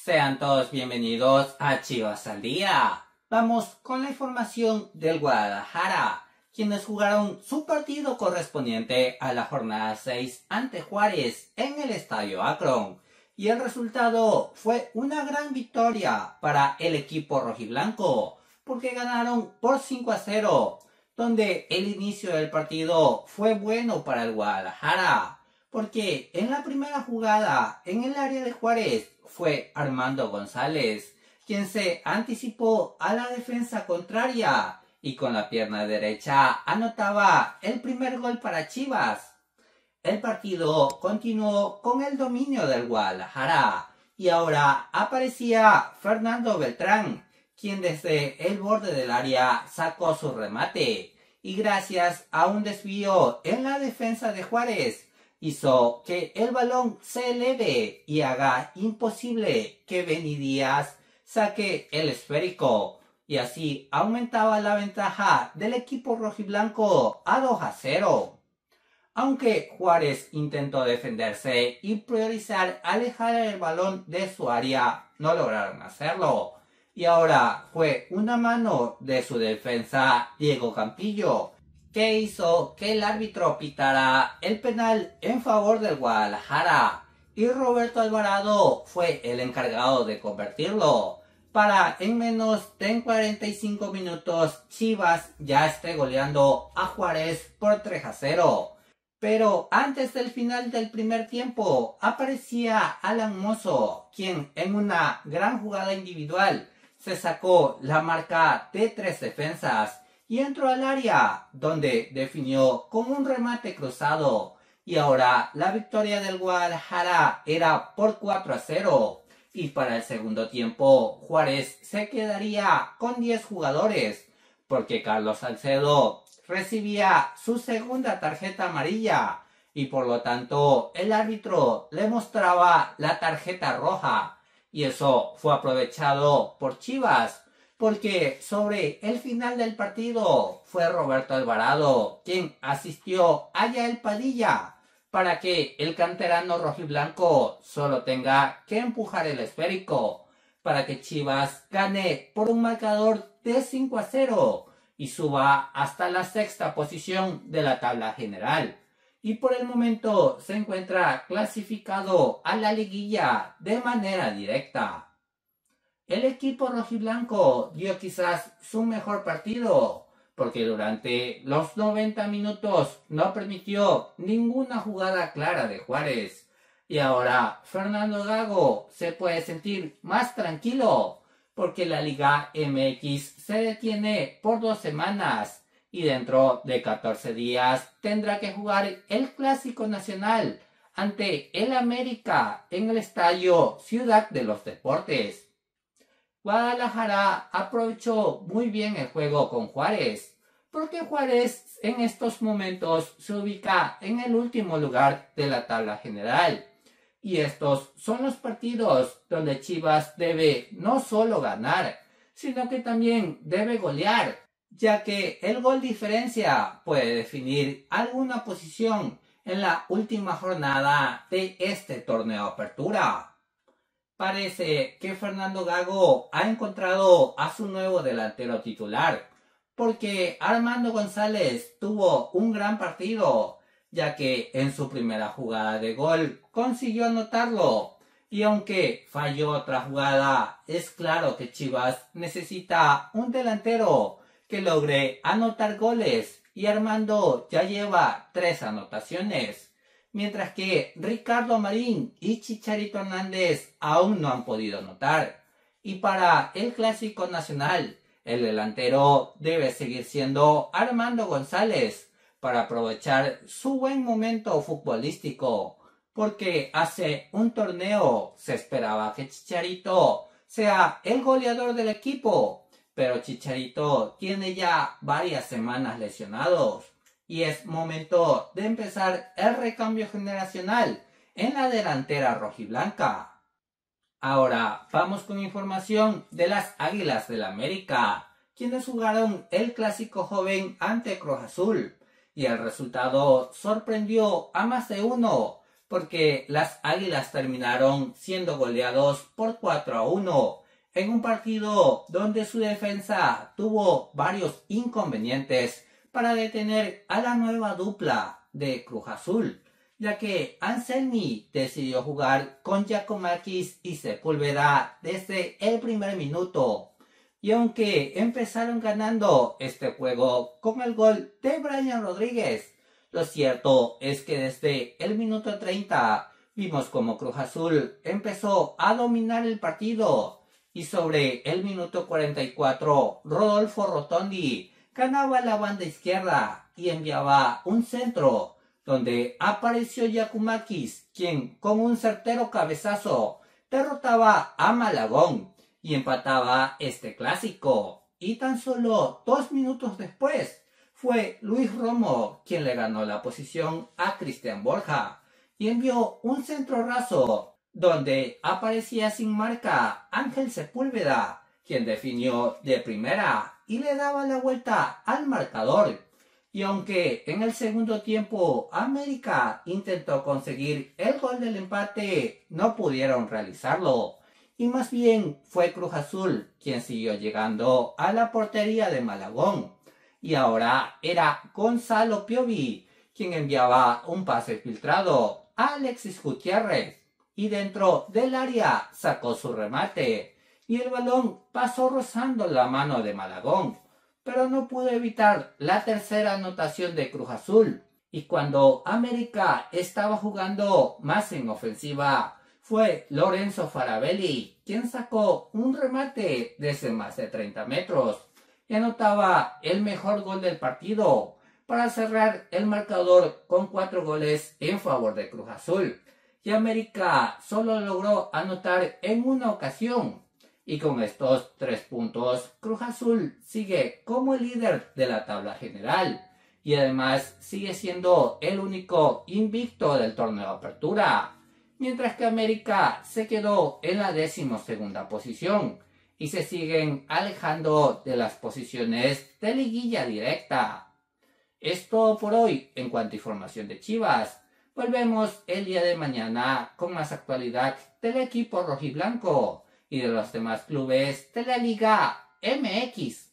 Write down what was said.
Sean todos bienvenidos a Chivas al Día. Vamos con la información del Guadalajara, quienes jugaron su partido correspondiente a la jornada 6 ante Juárez en el Estadio Akron. Y el resultado fue una gran victoria para el equipo rojiblanco, porque ganaron por 5-0, donde el inicio del partido fue bueno para el Guadalajara, porque en la primera jugada en el área de Juárez fue Armando González, quien se anticipó a la defensa contraria y con la pierna derecha anotaba el primer gol para Chivas. El partido continuó con el dominio del Guadalajara y ahora aparecía Fernando Beltrán, quien desde el borde del área sacó su remate y gracias a un desvío en la defensa de Juárez hizo que el balón se eleve y haga imposible que Benny Díaz saque el esférico, y así aumentaba la ventaja del equipo rojiblanco a 2-0. Aunque Juárez intentó defenderse y priorizar alejar el balón de su área, no lograron hacerlo. Y ahora fue una mano de su defensa, Diego Campillo, que hizo que el árbitro pitara el penal en favor del Guadalajara, y Roberto Alvarado fue el encargado de convertirlo, para en menos de 45 minutos Chivas ya esté goleando a Juárez por 3-0. Pero antes del final del primer tiempo aparecía Alan Mozo, quien en una gran jugada individual se sacó la marca de 3 defensas y entró al área, donde definió con un remate cruzado. Y ahora la victoria del Guadalajara era por 4-0. Y para el segundo tiempo, Juárez se quedaría con 10 jugadores, porque Carlos Salcedo recibía su segunda tarjeta amarilla, y por lo tanto el árbitro le mostraba la tarjeta roja. Y eso fue aprovechado por Chivas, porque sobre el final del partido fue Roberto Alvarado quien asistió a Yael Padilla para que el canterano rojiblanco solo tenga que empujar el esférico, para que Chivas gane por un marcador de 5-0 y suba hasta la 6ª posición de la tabla general. Y por el momento se encuentra clasificado a la liguilla de manera directa. El equipo rojiblanco dio quizás su mejor partido, porque durante los 90 minutos no permitió ninguna jugada clara de Juárez. Y ahora Fernando Gago se puede sentir más tranquilo, porque la Liga MX se detiene por 2 semanas y dentro de 14 días tendrá que jugar el Clásico Nacional ante el América en el Estadio Ciudad de los Deportes. Guadalajara aprovechó muy bien el juego con Juárez, porque Juárez en estos momentos se ubica en el último lugar de la tabla general. Y estos son los partidos donde Chivas debe no solo ganar, sino que también debe golear, ya que el gol diferencia puede definir alguna posición en la última jornada de este torneo Apertura. Parece que Fernando Gago ha encontrado a su nuevo delantero titular, porque Armando González tuvo un gran partido, ya que en su primera jugada de gol consiguió anotarlo, y aunque falló otra jugada, es claro que Chivas necesita un delantero que logre anotar goles, y Armando ya lleva 3 anotaciones, mientras que Ricardo Marín y Chicharito Hernández aún no han podido anotar. Y para el Clásico Nacional, el delantero debe seguir siendo Armando González, para aprovechar su buen momento futbolístico, porque hace un torneo se esperaba que Chicharito sea el goleador del equipo, pero Chicharito tiene ya varias semanas lesionados. Y es momento de empezar el recambio generacional en la delantera rojiblanca. Ahora vamos con información de las Águilas del América, quienes jugaron el clásico joven ante Cruz Azul, y el resultado sorprendió a más de uno, porque las Águilas terminaron siendo goleados por 4-1 en un partido donde su defensa tuvo varios inconvenientes para detener a la nueva dupla de Cruz Azul, ya que Anselmi decidió jugar con Giacomakis y Sepúlveda desde el primer minuto. Y aunque empezaron ganando este juego con el gol de Brian Rodríguez, lo cierto es que desde el minuto 30 vimos como Cruz Azul empezó a dominar el partido y sobre el minuto 44 Rodolfo Rotondi ganaba la banda izquierda y enviaba un centro donde apareció Giacomakis, quien con un certero cabezazo derrotaba a Malagón y empataba este clásico. Y tan solo 2 minutos después fue Luis Romo quien le ganó la posición a Cristian Borja y envió un centro raso donde aparecía sin marca Ángel Sepúlveda, quien definió de primera y le daba la vuelta al marcador. Y aunque en el segundo tiempo América intentó conseguir el gol del empate, no pudieron realizarlo. Y más bien fue Cruz Azul quien siguió llegando a la portería de Malagón. Y ahora era Gonzalo Piovi quien enviaba un pase filtrado a Alexis Gutiérrez. Y dentro del área sacó su remate. Y el balón pasó rozando la mano de Malagón, pero no pudo evitar la tercera anotación de Cruz Azul. Y cuando América estaba jugando más en ofensiva, fue Lorenzo Farabelli quien sacó un remate desde más de 30 metros y anotaba el mejor gol del partido para cerrar el marcador con 4 goles en favor de Cruz Azul. Y América solo logró anotar en una ocasión. Y con estos 3 puntos, Cruz Azul sigue como el líder de la tabla general. Y además sigue siendo el único invicto del torneo de apertura. Mientras que América se quedó en la 12ª posición. Y se siguen alejando de las posiciones de liguilla directa. Es todo por hoy en cuanto a información de Chivas. Volvemos el día de mañana con más actualidad del equipo rojiblanco y de los demás clubes de la Liga MX.